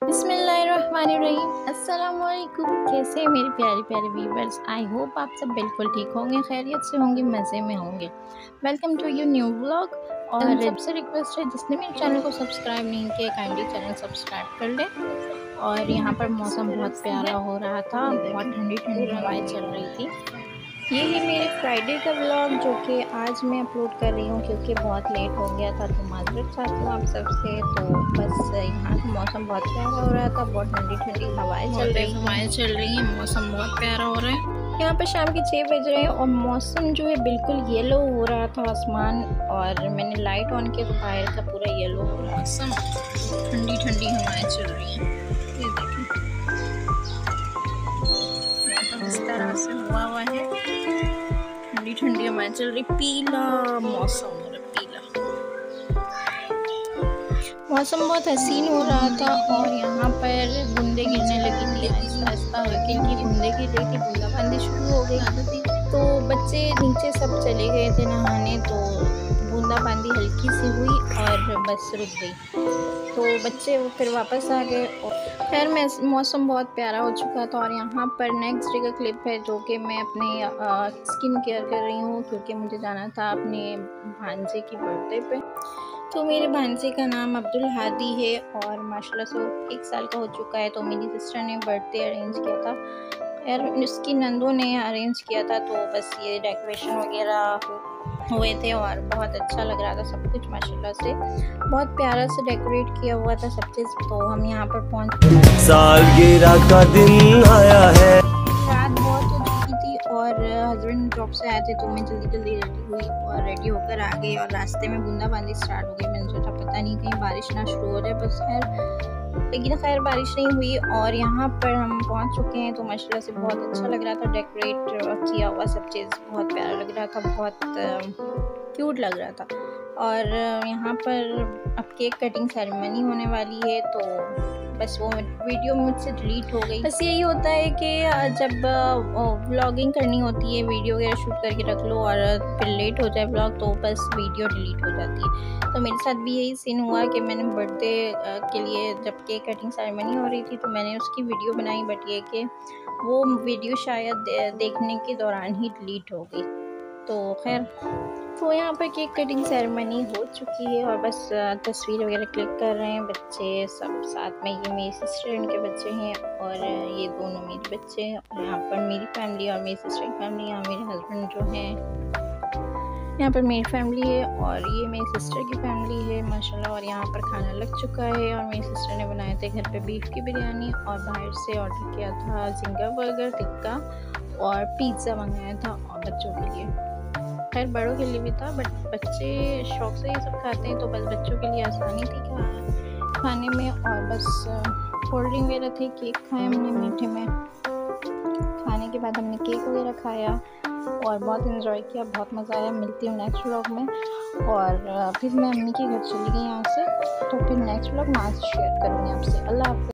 बिस्मिल्लाहिर्रहमानिर्रहीम। अस्सलाम वालेकुम। कैसे हैं मेरे प्यारे प्यारे व्यूवर्स? आई होप आप सब बिल्कुल ठीक होंगे, खैरियत से होंगे, मज़े में होंगे। Welcome to you new vlog. और सबसे रिक्वेस्ट है, जिसने मेरे चैनल को सब्सक्राइब नहीं किया काइंडली चैनल सब्सक्राइब कर ले। और यहाँ पर मौसम बहुत प्यारा हो रहा था, बहुत ठंडी ठंडी हवाएं चल रही थी। ये है मेरे फ्राइडे का व्लॉग जो कि आज मैं अपलोड कर रही हूँ क्योंकि बहुत लेट हो गया था, तो माजरत चाहती हूँ आप सबसे। तो बस यहाँ का मौसम बहुत प्यारा हो रहा था, बहुत ठंडी ठंडी हवाएं चल रही हैं, मौसम बहुत प्यारा हो रहा है। यहाँ पर शाम के 6 बज रहे हैं और मौसम जो है बिल्कुल येलो हो रहा था आसमान। और मैंने लाइट ऑन किया तो बाहर का पूरा येलो हो रहा मौसम, ठंडी ठंडी हवाएं चल रही हैं। ये देखें इस तरह से हुआ है, ठंडी ठंडी हवाएं चल रही, पीला मौसम हो रहा, पीला मौसम बहुत हसीन हो रहा था। और यहाँ पर बूंदे गिरने लगी थी, आहिस्ता आहिस्ता हल्की हल्की बूंदे गिर रही थी, बूंदाबांदी शुरू हो गई। तो बच्चे नीचे सब चले गए थे नहाने, तो बूंदाबांदी हल्की सी हुई और बस रुक गई। तो बच्चे फिर वापस आ गए। खैर मौसम बहुत प्यारा हो चुका था। और यहाँ पर नेक्स्ट डे का क्लिप है जो कि मैं अपने स्किन केयर कर रही हूँ क्योंकि मुझे जाना था अपने भांजे की बर्थडे पे। तो मेरे भांजे का नाम अब्दुल हादी है और माशाल्लाह से वो 1 साल का हो चुका है। तो मेरी सिस्टर ने बर्थडे अरेंज किया था, यार उसकी नंदों ने अरेंज किया था। तो बस ये डेकोरेशन वगैरह हुए थे और बहुत अच्छा लग रहा था सब कुछ, माशाल्लाह से बहुत प्यारा से डेकोरेट किया हुआ था सब चीज़। तो हम यहाँ पर पहुँच सालगिरह का दिन आया है। रात बहुत हो चुकी थी और हस्बैंड जॉब से आए थे, तो मैं जल्दी जल्दी रेडी हुई और रेडी होकर आ गई। और रास्ते में बूंदाबांदी स्टार्ट हो गई। मैंने सोचा पता नहीं कहीं बारिश ना शुरू हो जाए, बस लेकिन खैर बारिश नहीं हुई। और यहाँ पर हम पहुँच चुके हैं। तो माशाल्लाह से बहुत अच्छा लग रहा था, डेकोरेट किया हुआ सब चीज़ बहुत प्यारा लग रहा था, बहुत क्यूट लग रहा था। और यहाँ पर अब केक कटिंग सेरेमनी होने वाली है, तो बस वो वीडियो मुझसे डिलीट हो गई। बस यही होता है कि जब व्लॉगिंग करनी होती है, वीडियो वगैरह शूट करके रख लो और फिर लेट हो जाए व्लॉग, तो बस वीडियो डिलीट हो जाती है। तो मेरे साथ भी यही सीन हुआ कि मैंने बर्थडे के लिए जब केक कटिंग सेरेमनी हो रही थी तो मैंने उसकी वीडियो बनाई, बट ये कि वो वीडियो शायद देखने के दौरान ही डिलीट हो गई। तो खैर, तो यहाँ पर केक कटिंग सेरेमनी हो चुकी है और बस तस्वीर वगैरह क्लिक कर रहे हैं बच्चे सब साथ में। ये मेरी सिस्टर के बच्चे हैं और ये दोनों मेरे बच्चे हैं। और यहाँ पर मेरी फैमिली और मेरी सिस्टर की फैमिली, यहाँ मेरे हस्बैंड जो हैं, यहाँ पर मेरी फैमिली है और ये मेरी सिस्टर की फैमिली है माशाल्लाह। और यहाँ पर खाना लग चुका है और मेरी सिस्टर ने बनाए थे घर पे बीफ की बिरयानी और बाहर से ऑर्डर किया था जिंगा बर्गर टिक्का और पिज़्ज़ा मंगाया था और बच्चों के लिए। खैर बड़ों के लिए भी था, बट बच्चे शौक से ये सब खाते हैं, तो बस बच्चों के लिए आसानी थी खाने में। और बस कोल्ड ड्रिंक वगैरह थे, केक खाए हमने मीठे में। खाने के बाद हमने केक वगैरह खाया और बहुत इन्जॉय किया, बहुत मज़ा आया। मिलती हूँ नेक्स्ट व्लॉग में। और फिर मैं अम्मी के घर चली गई यहाँ से, तो फिर नेक्स्ट व्लॉग मैं आज शेयर करूँगी आपसे। अल्लाह हाफ़िज़।